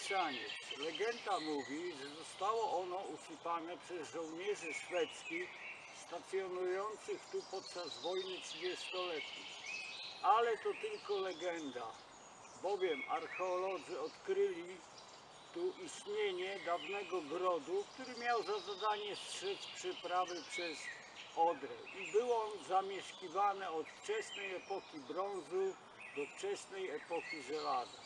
Saniec. Legenda mówi, że zostało ono usypane przez żołnierzy szwedzkich stacjonujących tu podczas wojny 30-letniej. Ale to tylko legenda, bowiem archeolodzy odkryli tu istnienie dawnego grodu, który miał za zadanie strzec przeprawy przez Odrę i był on zamieszkiwany od wczesnej epoki brązu do wczesnej epoki żelaza.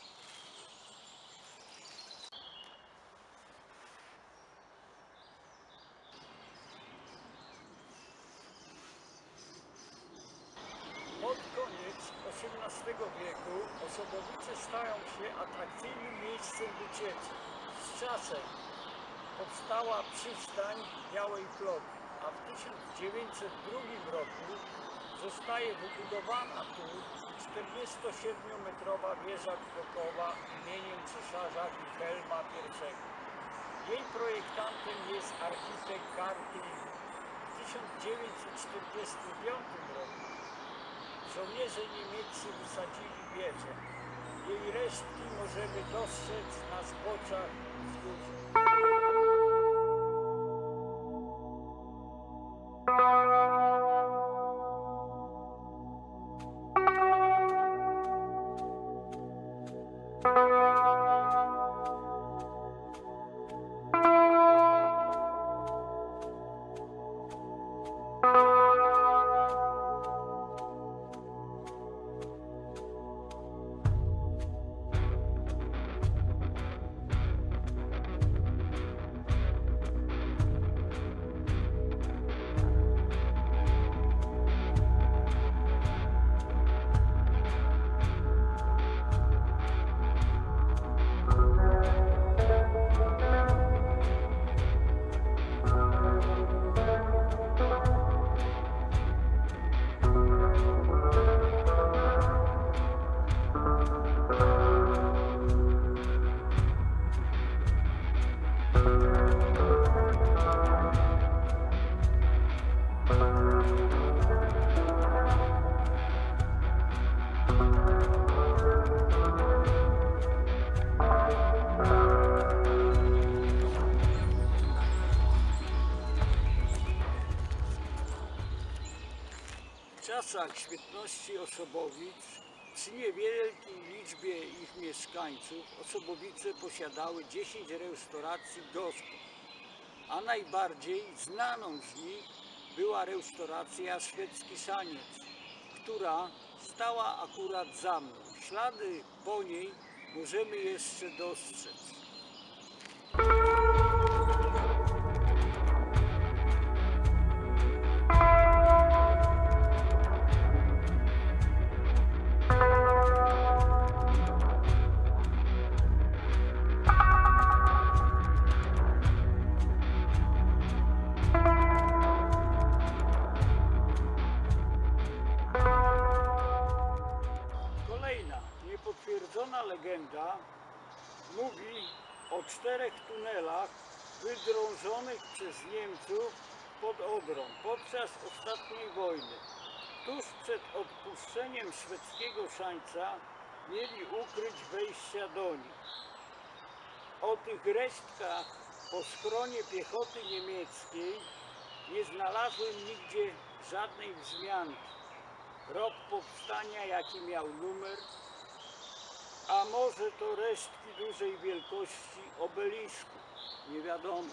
Pod koniec XVIII wieku Osobowice stają się atrakcyjnym miejscem wycieczek. Z czasem powstała przystań Białej Floty, a w 1902 roku zostaje wybudowana tu 47-metrowa wieża krokowa imieniem cesarza Wilhelma I. Jej projektantem jest architekt Karl Klinger. W 1945 roku żołnierze niemieccy wysadzili wieżę. Jej resztki możemy dostrzec na zboczach wzgórza. W czasach świetności Osobowic, przy niewielkiej liczbie ich mieszkańców, Osobowice posiadały 10 restauracji gospod, a najbardziej znaną z nich była restauracja Szwedzki Saniec, która stała akurat za mną. Ślady po niej możemy jeszcze dostrzec. Niepotwierdzona legenda mówi o 4 tunelach wydrążonych przez Niemców pod Odrą podczas ostatniej wojny. Tuż przed odpuszczeniem szwedzkiego szańca mieli ukryć wejścia do nich. O tych resztkach po schronie piechoty niemieckiej nie znalazłem nigdzie żadnej wzmianki. Rok powstania, jaki miał numer, a może to resztki dużej wielkości obelisku, nie wiadomo.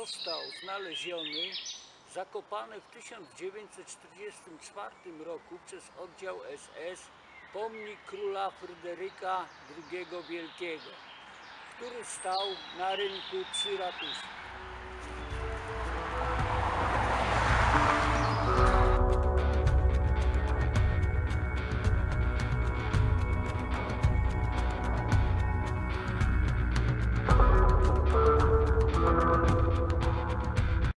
został znaleziony zakopany w 1944 roku przez oddział SS pomnik króla Fryderyka II Wielkiego, który stał na rynku przy ratuszu.